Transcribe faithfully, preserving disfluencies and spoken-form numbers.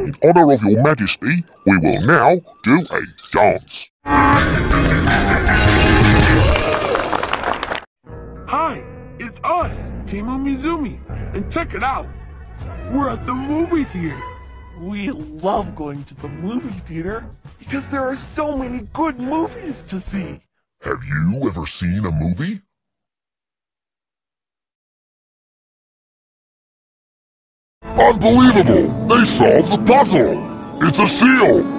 In honor of your majesty, we will now do a dance. Hi, it's us, Team Umizoomi, and check it out. We're at the movie theater. We love going to the movie theater because there are so many good movies to see. Have you ever seen a movie? Unbelievable! They solved the puzzle! It's a seal!